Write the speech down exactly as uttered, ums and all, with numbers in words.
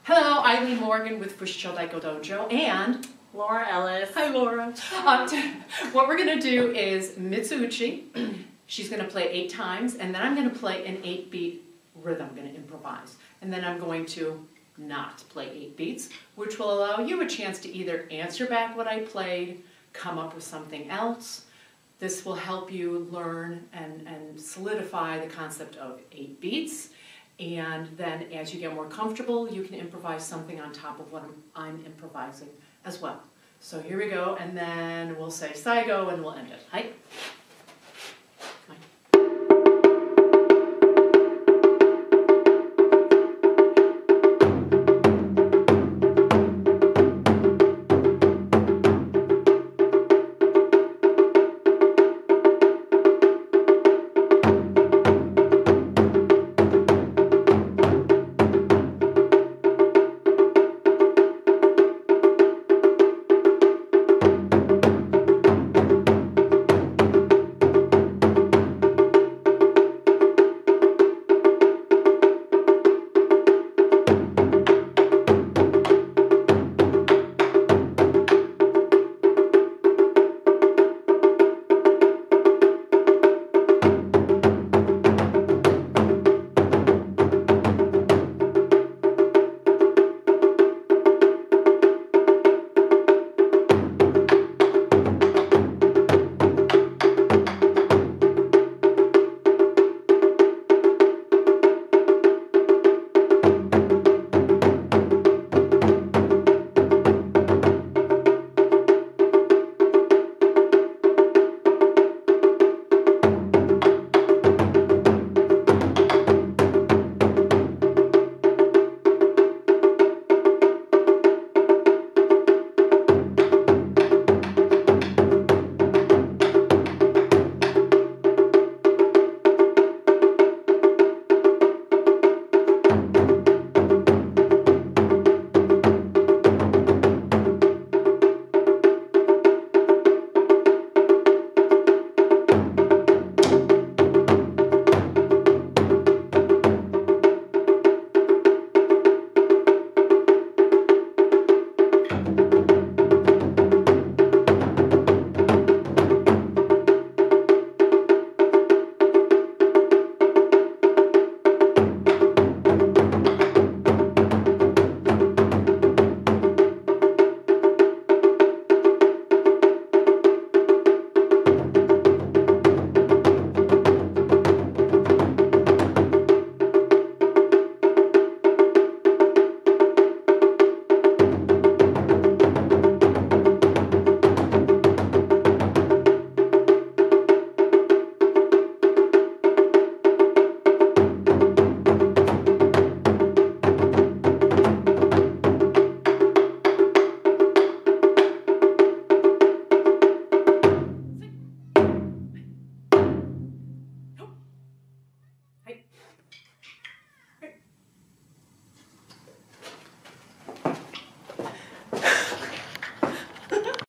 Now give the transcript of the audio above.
Hello, Eileen Morgan with Fushicho Daiko Dojo and Laura Ellis. Hi Laura. Um, what we're going to do is mitsu uchi. She's going to play eight times and then I'm going to play an eight beat rhythm. I'm going to improvise. And then I'm going to not play eight beats, which will allow you a chance to either answer back what I played, come up with something else. This will help you learn and, and solidify the concept of eight beats. And then as you get more comfortable, you can improvise something on top of what I'm, I'm improvising as well. So here we go, and then we'll say saigo and we'll end it. Hi.